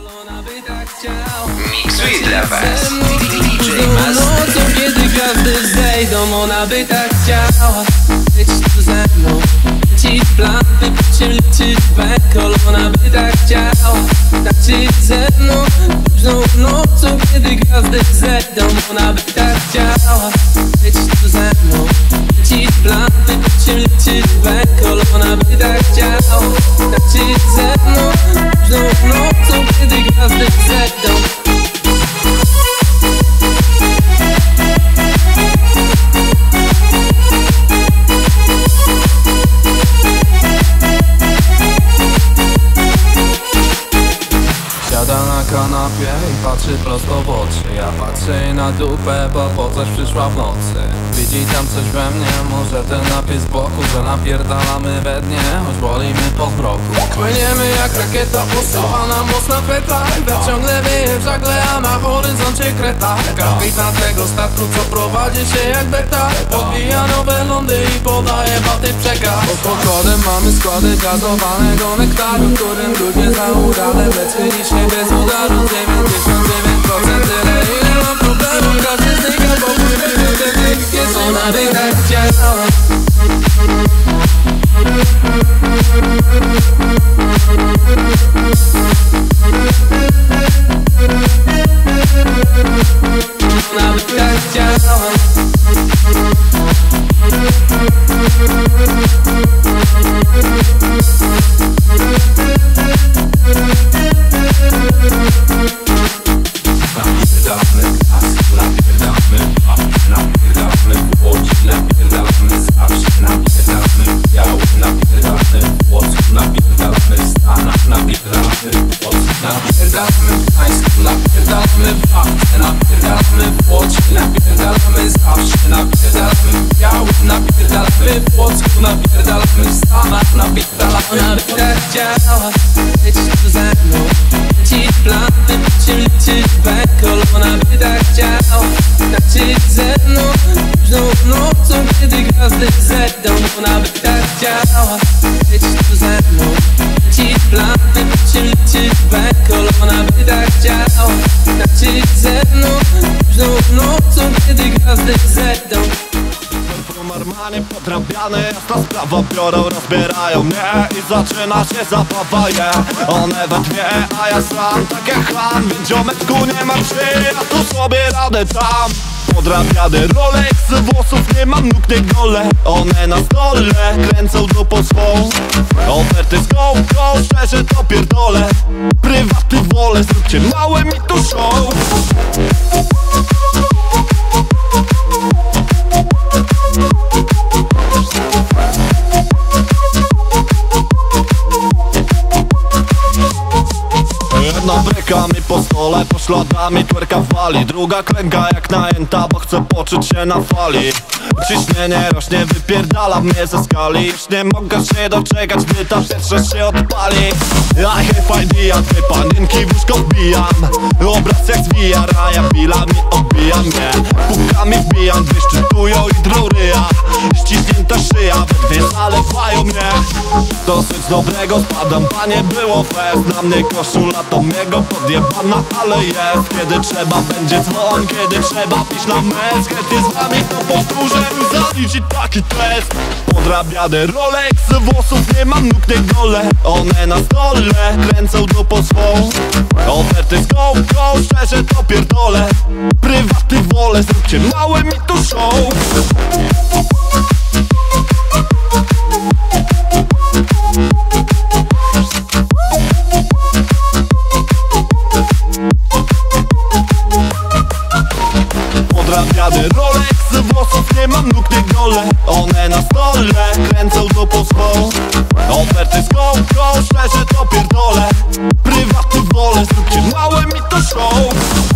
Miksuje dla was DJ Master. Kiedy gwiazdy zejdą, ona by tak chciała być tu ze mną, lecić plan, wypiciem, liczyć bankol. Ona by tak chciała tańczyć ze mną późną nocą. Kiedy gwiazdy zejdą, ona by tak chciała być tu ze mną, lecić plan, wypiciem, liczyć bankol. Ona by tak chciała tańczyć ze mną późną nocą. Kiedy gwiazdy zejdą. Siada na kanapie i patrzy prosto w oczy. Ja patrzę jej na dupę, bo po coś przyszła w nocy. Widzi tam coś we mnie, może ten napis z boku, że napierdalamy we dnie, choć boli mnie po zmroku. Płyniemy jak rakieta, usuwana mocna peta. Wiatr ciągle wieje w żagle, a na horyzoncie kreta. Kapitan tego statku, co prowadzi się jak beta, podbija nowe lądy i podaje baty przekaz. Pod pokładem mamy składy gazowanego nektaru, którym ludzie za urale bezchyli się bez udaru. 99% tyle, ile mam problemów, każdy znika, bo płyniemy wtedy, kiedy ona by tak chciała. Ona by tak chciała. Napierdamy gaz, napierdamy pap, napierdamy w Łodzi, napierdamy zawsze, napierdamy w Białym, napierdamy w Płocku, napierdamy w Stanach, napierdamy w Płocku, napierdamy w Gdańsku, napierdamy w Afce, napierdamy w Łodzi, napierdamy zawsze, napierdamy w Białym, napierdamy w Płocku, napierdamy w Stanach, napierdamy. Ona by tak chciała być tu ze mną, lecić plan, wypiciem, liczyć bankol. Ona by tak chciała tańczyć ze mną późną nocą. Kiedy gwiazdy zejdą, ona by tak chciała być tu ze mną, lecić plan, wypiciem, liczyć bankol. Ona by tak chciała tańczyć ze mną późną nocą. Kiedy gwiazdy zejdą. Normalnie podrabiane, jasna sprawa. Biorą, rozbierają mnie i zaczyna się zabawa, One we dwie, a ja sam tak jak chan. Więc ziomeczku nie mam się, ja tu sobie radę tam. Podrabiane Rolex, włosów nie mam, nóg nie gole. One na stole kręcą dupą swą. Oferty z go, szczerze to pierdolę. Prywaty wolę, zróbcie małe mi tu show. Jedna bryka mi po stole, pośladami twerka wali. Druga klęka jak najęta, bo chce poczuć się na fali. Ciśnienie rośnie, wypierdala mnie ze skali. Już nie mogę się doczekać, gdy ta pierwsza się odpali. I have idea, dwie panienki w łóżko wbijam. Obraz jak zwija, raja pila mi odbija mnie. Pukami wbijam, dwie szczytują i drą ryja. Ściśnięta szyja, we dwie zalewają mnie. Dosyć dobrego spadam, panie było fest. Na mnie koszula to miego podjebana, ale jest. Kiedy trzeba będzie dzwon, kiedy trzeba pić na mecz. Kiedy z wami to powtórzę, zaliczy taki test. Podrabiane Rolex, włosów nie mam, nóg nie gole. One na stole kręcą dupą swą. Oferty z go, szczerze to pierdolę. Prywaty wolę, zróbcie małe mi tu show. Podrabiany Rolex, włosów nie mam, nóg nie gole. One na stole kręcą dupą swą. Oferty z go, szczerze to pierdolę. Prywaty wolę, zróbcie małe mi to show.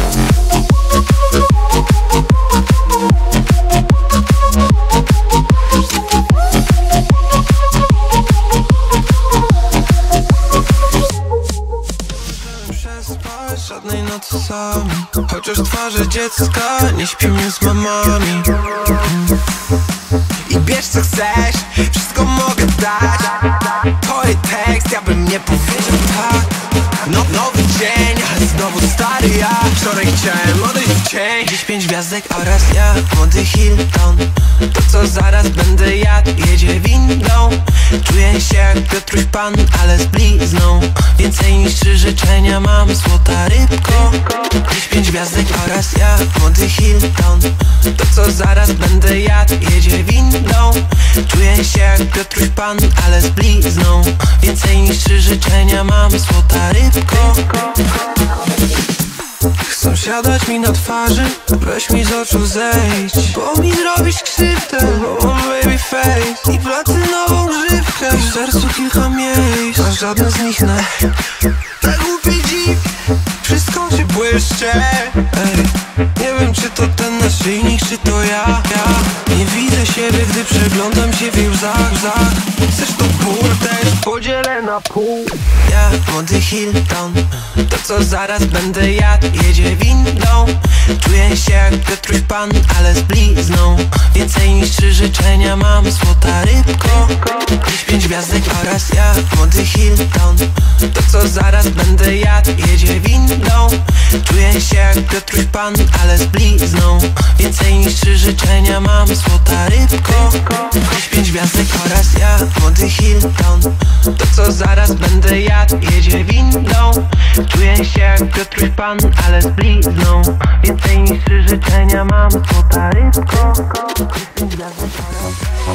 Żadnej nocy sami, chociaż twarze dziecka nie śpimy z mamami. I bierz co chcesz, wszystko mogę dać. To jest tekst, ja bym nie powiedział tak. Nowy dzień, ale znowu stary ja. Wczoraj chciałem odejść w cień. Dziś 5 gwiazdek oraz ja, młody Hilton. To co zaraz będę jadł, jedzie windą. Czuję się jak Piotruś Pan, ale z blizną. Więcej niż 3 życzenia mam, złota rybko. Dziś 5 gwiazdek oraz ja, młody Hilton. To co zaraz będę jadł, jedzie windą. Czuję się jak Piotruś Pan, ale z blizną. Więcej niż 3 życzenia mam, złota rybko. Chcą siadać mi na twarzy, weź mi z oczu zejść, bo mi zrobisz krzywdę, bo mam baby face i platynową grzywkę. I w sercu kilka miejsc, a żadne z nich nie. Tak głupi dzik, wszystko się błyszcze. Ej, nie wiem czy to ten naszyjnik, czy to ja. Nie widzę siebie, gdy przeglądam się w łzach. Chcesz to ból też podzielę na pół. Ja, młody Hilton. To co zaraz będę jadł, jedzie windą. Czuję się jak Piotruś Pan, ale z blizną. Więcej niż 3 życzenia mam, złota rybko. Dziś 5 gwiazdek oraz ja, młody Hilton. To co zaraz będę jadł, jedzie windą. Czuję się jak Piotruś Pan, ale z blizną. Więcej niż 3 życzenia mam, złota rybko. Dziś 5 gwiazdek oraz ja, młody Hilton. To co zaraz będę jadł, jedzie windą. Czuję się jak Piotruś Pan, ale z blizną. Więcej niż 3 życzenia mam, złota rybko. Dziś 5 gwiazdek oraz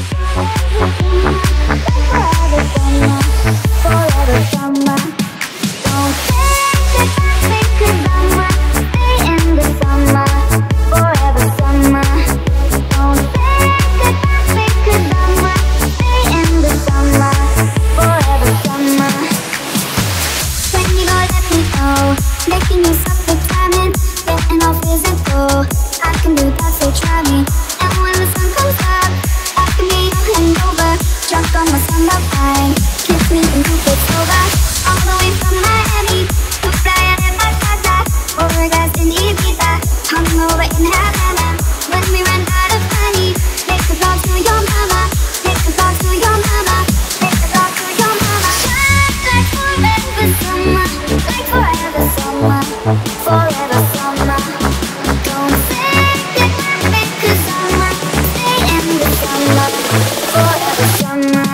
forever summer. Don't think that stay in the summer. Forever summer. Don't think that stay in the summer. Forever summer. When you go let me know, making you suffer timing, getting off isn't cool. I can do that, so try me. And when the sun comes up, I can be your hangover. Drunk on my sundown high, kiss me and you get sober. All the way from Miami to Playa de Barcada, Overgas in Ibiza, hungover in Havana. When we run out of money, make a call to your mama, make a call to your mama, make a call to your mama. Shine like forever summer, like forever summer, forever summer. Don't think goodbye because summer, stay in the summer, forever summer.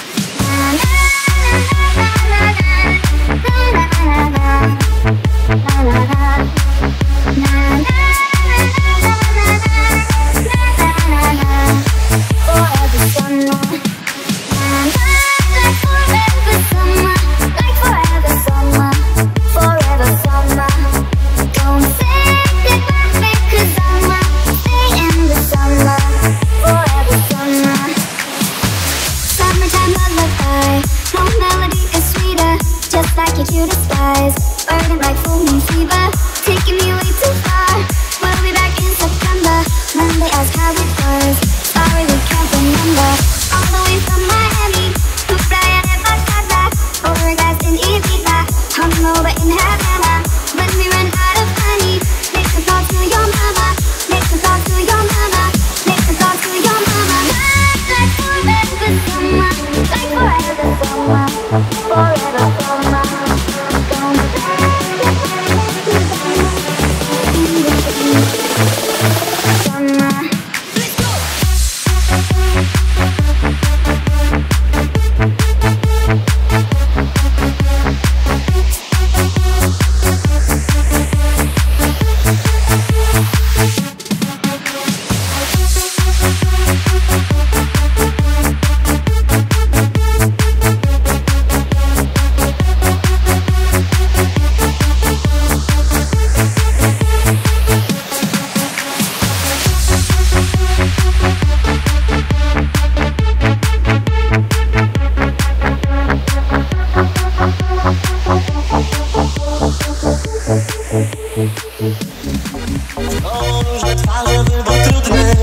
Różne twarze, wybór trudny.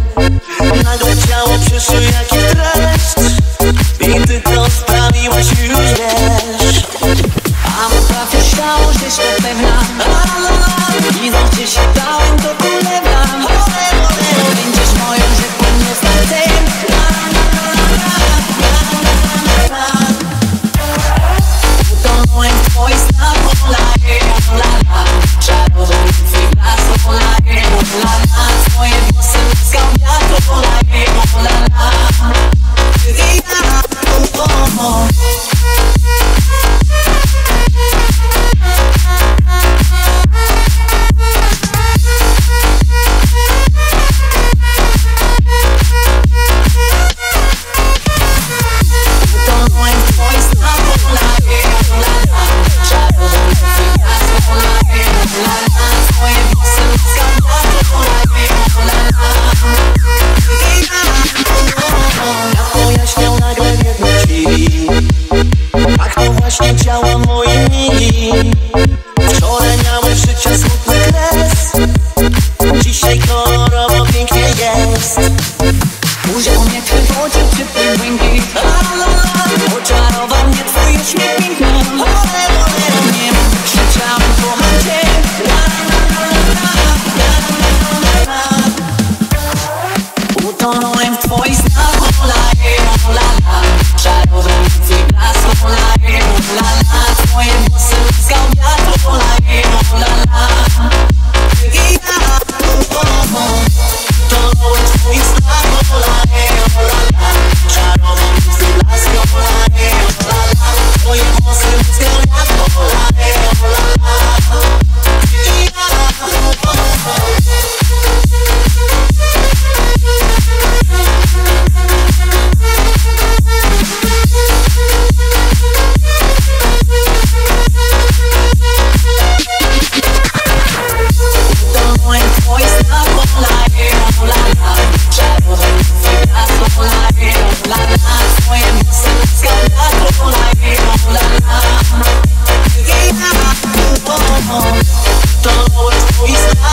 Nagle ciało przyszło jak i dreszcz. I ty to sprawiłaś, już wiesz. A potrafię stało, żeś to pewna. I zawsze się dałem, to polewam. Będziesz moją rzeką, nie startem. Utonąłem w twoich snach, Twoje ciało moje migi. Wczoraj miałeś życia smutny kres, dzisiaj kolorowo pięknie jest. Użył mnie twój oczy, ciepły błękit. Oczarował mnie twój uśmiech piękny. Nie krzyczałem, kocham cię. Utonąłem w twoich snach. Czarował mnie twój blask. Twoje włosy łuskał wiatr. I ja utonąłem w twoich snach. Czarował mnie twój blask. Twoje włosy łuskał wiatr. I to was twój znak.